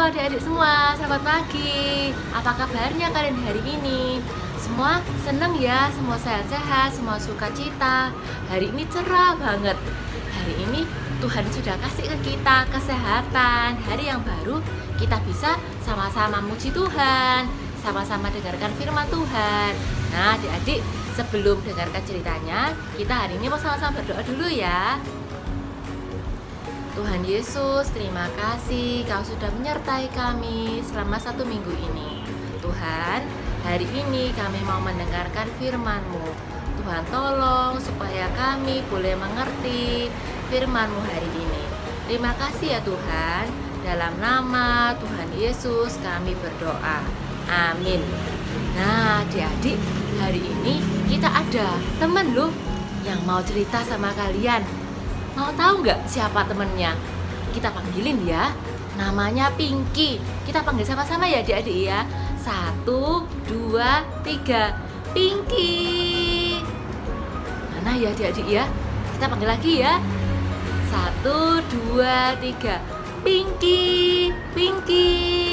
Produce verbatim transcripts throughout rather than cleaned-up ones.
adik-adik semua, selamat pagi. Apa kabarnya kalian hari ini? Semua seneng ya, semua sehat-sehat, semua sukacita. Hari ini cerah banget. Hari ini Tuhan sudah kasih ke kita kesehatan. Hari yang baru kita bisa sama-sama muji Tuhan, sama-sama dengarkan firman Tuhan. Nah adik-adik, sebelum dengarkan ceritanya, kita hari ini mau sama-sama berdoa dulu ya. Tuhan Yesus, terima kasih Kau sudah menyertai kami selama satu minggu ini. Tuhan, hari ini kami mau mendengarkan firman-Mu. Tuhan tolong supaya kami boleh mengerti firman-Mu hari ini. Terima kasih ya Tuhan. Dalam nama Tuhan Yesus kami berdoa. Amin. Nah adik-adik, hari ini kita ada teman loh yang mau cerita sama kalian. Mau tahu nggak siapa temennya? Kita panggilin ya. Namanya Pinky. Kita panggil sama-sama ya adik-adik ya. Satu, dua, tiga. Pinky. Mana ya adik-adik ya? Kita panggil lagi ya. Satu, dua, tiga. Pinky. Pinky.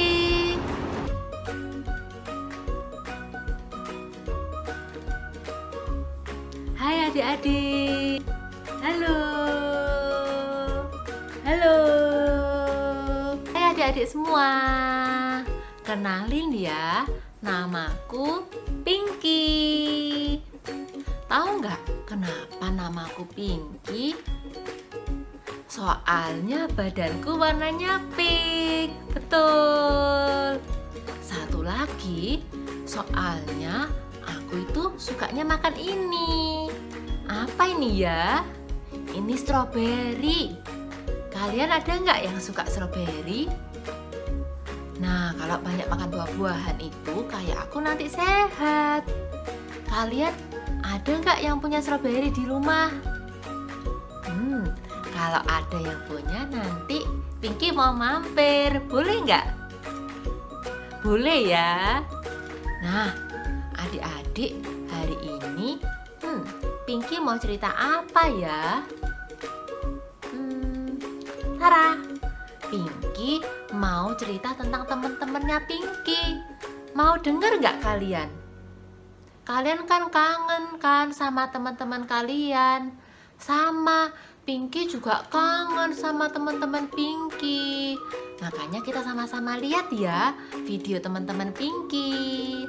Hai adik-adik. Halo. Halo. Hai adik-adik semua. Kenalin ya, namaku Pinky. Tahu nggak kenapa namaku Pinky? Soalnya badanku warnanya pink. Betul. Satu lagi, soalnya aku itu sukanya makan ini. Apa ini ya? Ini stroberi. Kalian ada nggak yang suka stroberi? Nah, kalau banyak makan buah-buahan itu kayak aku nanti sehat. Kalian ada nggak yang punya stroberi di rumah? Hmm, kalau ada yang punya nanti Pinky mau mampir. Boleh nggak? Boleh ya. Nah, adik-adik hari ini hmm, Pinky mau cerita apa ya? Hmm, Tara, Pinky mau cerita tentang teman-temannya Pinky. Mau denger nggak kalian? Kalian kan kangen kan sama teman-teman kalian. Sama, Pinky juga kangen sama teman-teman Pinky. Makanya kita sama-sama lihat ya video teman-teman Pinky.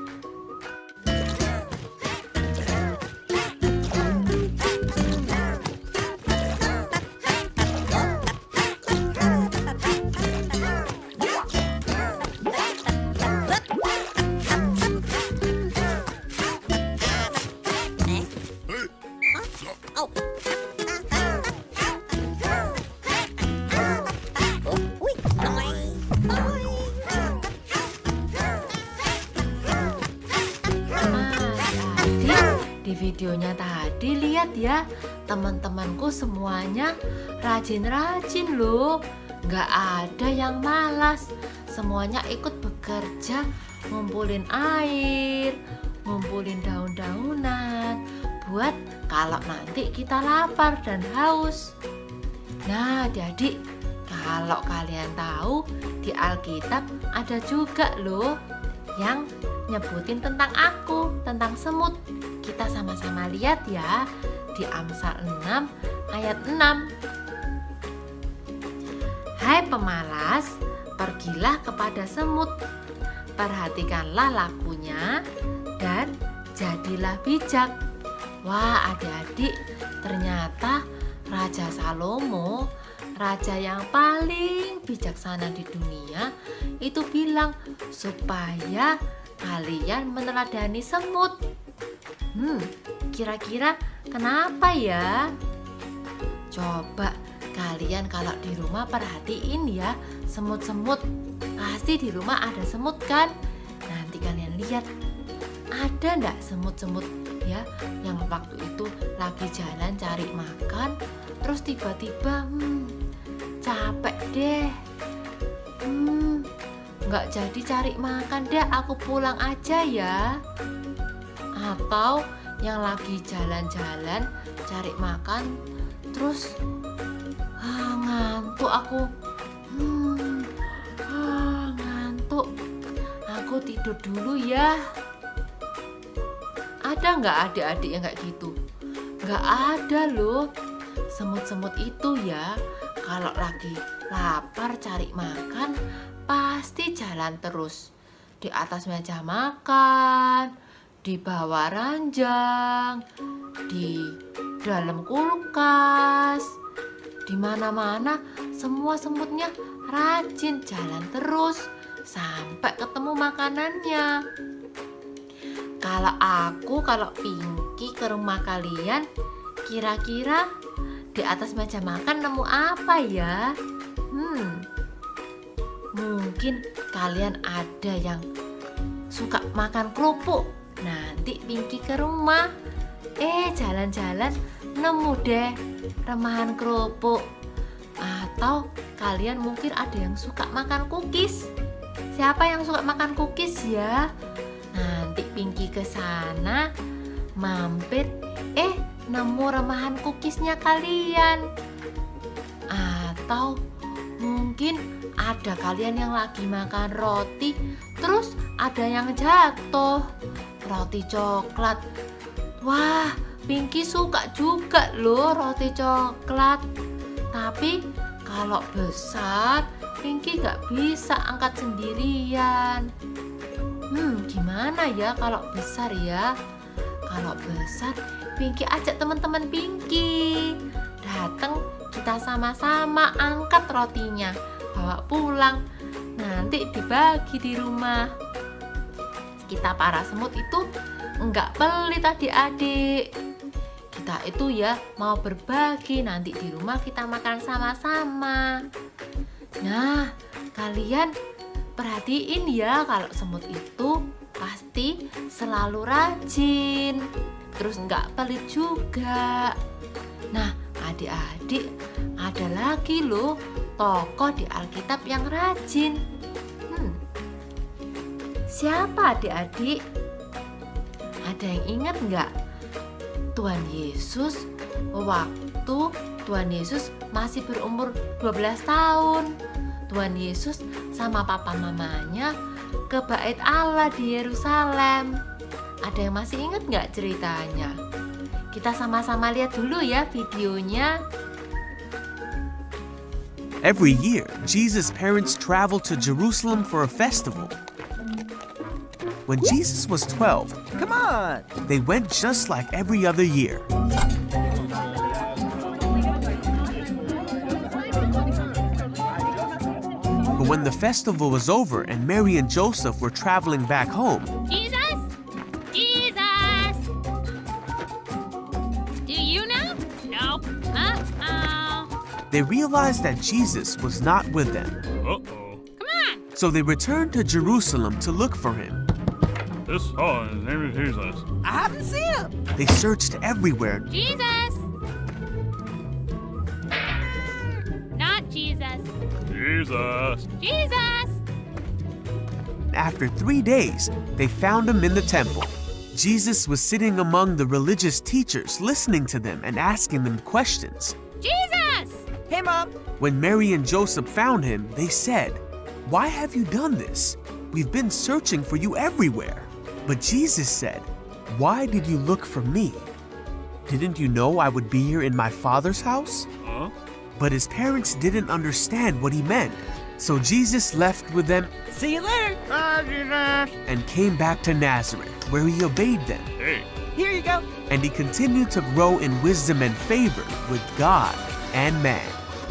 Di videonya tadi lihat ya, teman-temanku semuanya rajin-rajin loh. Nggak ada yang malas. Semuanya ikut bekerja, ngumpulin air, ngumpulin daun-daunan buat kalau nanti kita lapar dan haus. Nah adik-adik, kalau kalian tahu di Alkitab ada juga loh yang nyebutin tentang aku, tentang semut. Kita sama-sama lihat ya di Amsal enam ayat enam. Hai pemalas, pergilah kepada semut, perhatikanlah lakunya dan jadilah bijak. Wah adik-adik, ternyata Raja Salomo, raja yang paling bijaksana di dunia, itu bilang supaya kalian meneladani semut. Hmm, kira-kira kenapa ya? Coba kalian kalau di rumah perhatiin ya, semut-semut. Pasti di rumah ada semut kan? Nanti kalian lihat, ada ndak semut-semut ya yang waktu itu lagi jalan cari makan, terus tiba-tiba hmm, capek deh. Hmm, nggak jadi cari makan deh, aku pulang aja ya. Atau yang lagi jalan-jalan cari makan terus ah, ngantuk aku. Hmm, ah, aku tidur dulu ya. Ada nggak adik-adik yang kayak gitu? Nggak ada loh. Semut-semut itu ya, kalau lagi lapar cari makan, pasti jalan terus. Di atas meja makan, di bawah ranjang, di dalam kulkas, di mana-mana semua semutnya rajin jalan terus sampai ketemu makanannya. Kalau aku, kalau Pinky ke rumah kalian, kira-kira di atas meja makan nemu apa ya? Hmm, mungkin kalian ada yang suka makan kerupuk. Nanti Pinky ke rumah, eh jalan-jalan nemu deh remahan kerupuk. Atau kalian mungkin ada yang suka makan cookies. Siapa yang suka makan cookies ya? Nanti Pinky ke sana mampir, eh nemu remahan cookiesnya kalian. Atau mungkin ada kalian yang lagi makan roti, terus ada yang jatuh roti coklat. Wah, Pinky suka juga loh roti coklat. Tapi kalau besar, Pinky gak bisa angkat sendirian. Hmm, gimana ya kalau besar ya? Kalau besar, Pinky ajak teman-teman Pinky. Datang, kita sama-sama angkat rotinya, bawa pulang. Nanti dibagi di rumah. Kita para semut itu enggak pelit adik-adik. Kita itu ya mau berbagi, nanti di rumah kita makan sama-sama. Nah, kalian perhatiin ya, kalau semut itu pasti selalu rajin, terus nggak pelit juga. Nah, adik-adik, ada lagi loh tokoh di Alkitab yang rajin. Hmm, siapa adik-adik? Ada yang ingat nggak? Tuhan Yesus, waktu Tuhan Yesus masih berumur dua belas tahun. Tuhan Yesus sama papa mamanya ke Bait Allah di Yerusalem. Ada yang masih ingat nggak ceritanya? Kita sama-sama lihat dulu ya videonya. Every year, Jesus' parents traveled to Jerusalem for a festival. When Jesus was twelve, Come on! they went just like every other year. But when the festival was over and Mary and Joseph were traveling back home, Jesus? Jesus? Do you know? Nope. Uh-oh. they realized that Jesus was not with them. Uh-oh. Come on. So they returned to Jerusalem to look for him. This oh, in the name of Jesus. I haven't seen him! They searched everywhere, Jesus. Not Jesus. Jesus. Jesus. After three days, they found him in the temple. Jesus was sitting among the religious teachers, listening to them and asking them questions. Jesus. Hey, Mom! When Mary and Joseph found him, they said, "Why have you done this? We've been searching for you everywhere." But Jesus said, "Why did you look for me? Didn't you know I would be here in my Father's house?" Huh? But his parents didn't understand what he meant. So Jesus left with them See you later! Bye, Jesus. and came back to Nazareth, where he obeyed them. Hey. Here you go! And he continued to grow in wisdom and favor with God and man.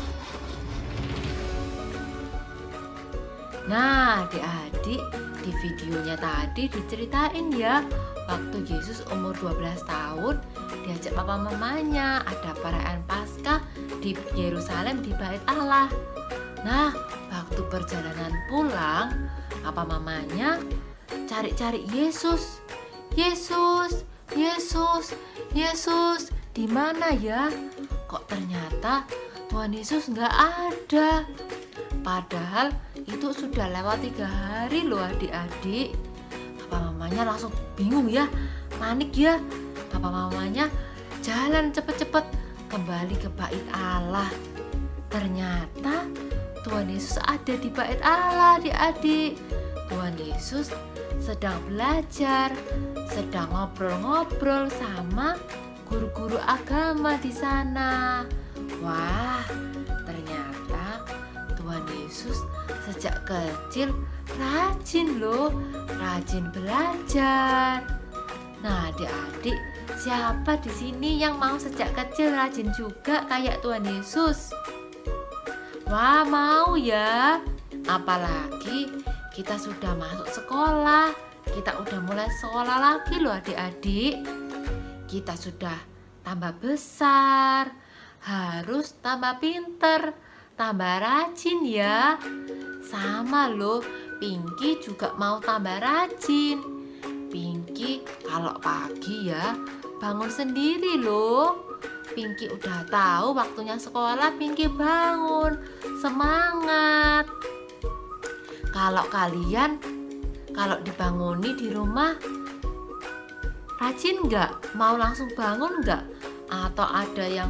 Nah, adik-adik, di videonya tadi diceritain ya, waktu Yesus umur dua belas tahun diajak papa mamanya ada perayaan Paskah di Yerusalem di Bait Allah. Nah, waktu perjalanan pulang, papa mamanya cari-cari Yesus. Yesus, Yesus, Yesus, di mana ya? Kok ternyata Tuhan Yesus nggak ada. Padahal itu sudah lewat tiga hari loh adik-adik. Papa mamanya langsung bingung ya, panik ya. Papa mamanya jalan cepet-cepet kembali ke Bait Allah. Ternyata Tuhan Yesus ada di Bait Allah adik-adik. Tuhan Yesus sedang belajar, sedang ngobrol-ngobrol sama guru-guru agama di sana. Wah, ternyata Tuhan Yesus sejak kecil rajin loh, rajin belajar. Nah, adik-adik, siapa di sini yang mau sejak kecil rajin juga kayak Tuhan Yesus? Wah, mau ya. Apalagi kita sudah masuk sekolah, kita udah mulai sekolah lagi loh adik-adik. Kita sudah tambah besar, harus tambah pinter, tambah rajin ya. Sama loh, Pinky juga mau tambah rajin. Pinky kalau pagi ya bangun sendiri loh. Pinky udah tahu waktunya sekolah, Pinky bangun, semangat. Kalau kalian, kalau dibanguni di rumah, rajin nggak? Mau langsung bangun nggak? Atau ada yang,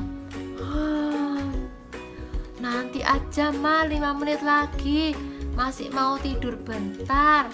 nanti aja Ma, lima menit lagi, masih mau tidur bentar.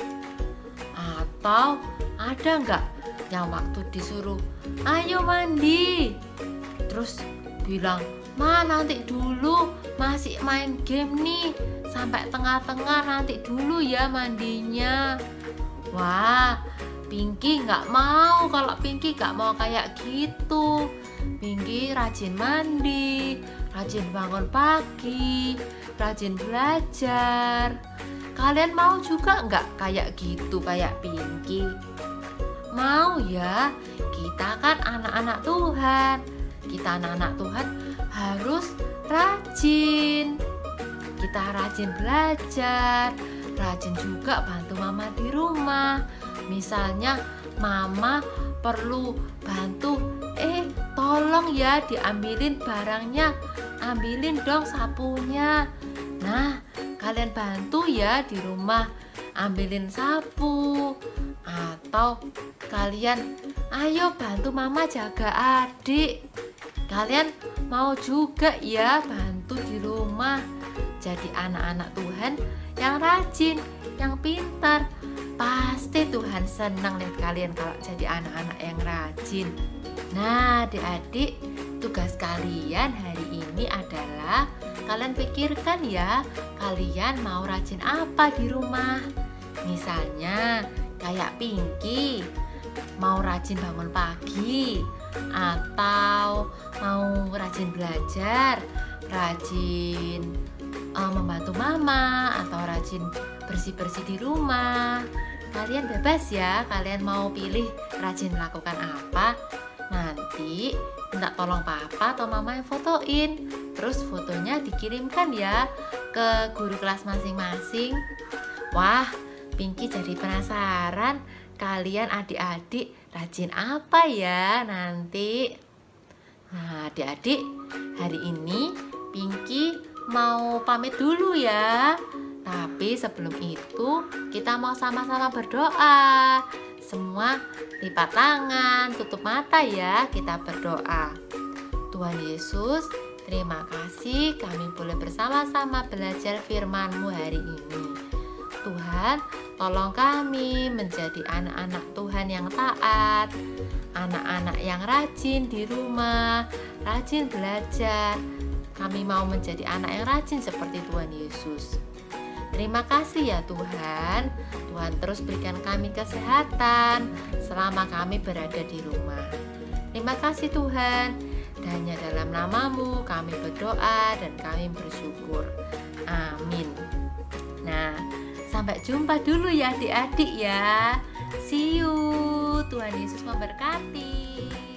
Atau ada nggak yang waktu disuruh, ayo mandi, terus bilang, Ma nanti dulu, masih main game nih, sampai tengah-tengah, nanti dulu ya mandinya. Wah, Pinky nggak mau. Kalau Pinky nggak mau kayak gitu. Pinky rajin mandi, rajin bangun pagi, rajin belajar. Kalian mau juga nggak kayak gitu, kayak Pinky? Mau ya? Kita kan anak-anak Tuhan. Kita anak-anak Tuhan harus rajin. Kita rajin belajar, rajin juga bantu mama di rumah. Misalnya mama perlu bantu, eh tolong ya diambilin barangnya, ambilin dong sapunya. Nah, kalian bantu ya di rumah, ambilin sapu. Atau kalian, ayo bantu mama jaga adik. Kalian mau juga ya bantu di rumah. Jadi anak-anak Tuhan yang rajin, yang pintar. Pasti Tuhan senang lihat kalian kalau jadi anak-anak yang rajin. Nah, adik-adik, tugas kalian hari ini adalah kalian pikirkan ya, kalian mau rajin apa di rumah. Misalnya kayak Pinky, mau rajin bangun pagi, atau mau rajin belajar, rajin uh, membantu mama, atau rajin bersih-bersih di rumah. Kalian bebas ya, kalian mau pilih rajin melakukan apa. Nanti minta tolong papa atau mama yang fotoin, terus fotonya dikirimkan ya ke guru kelas masing-masing. Wah, Pinky jadi penasaran, kalian adik-adik rajin apa ya nanti. Nah, adik-adik, hari ini Pinky mau pamit dulu ya. Tapi sebelum itu kita mau sama-sama berdoa. Semua lipat tangan, tutup mata ya, kita berdoa. Tuhan Yesus, terima kasih kami boleh bersama-sama belajar firman-Mu hari ini. Tuhan, tolong kami menjadi anak-anak Tuhan yang taat, anak-anak yang rajin di rumah, rajin belajar. Kami mau menjadi anak yang rajin seperti Tuhan Yesus. Terima kasih ya Tuhan. Tuhan terus berikan kami kesehatan selama kami berada di rumah. Terima kasih Tuhan. Dan hanya dalam nama-Mu kami berdoa dan kami bersyukur. Amin. Nah, sampai jumpa dulu ya adik-adik ya. See you. Tuhan Yesus memberkati.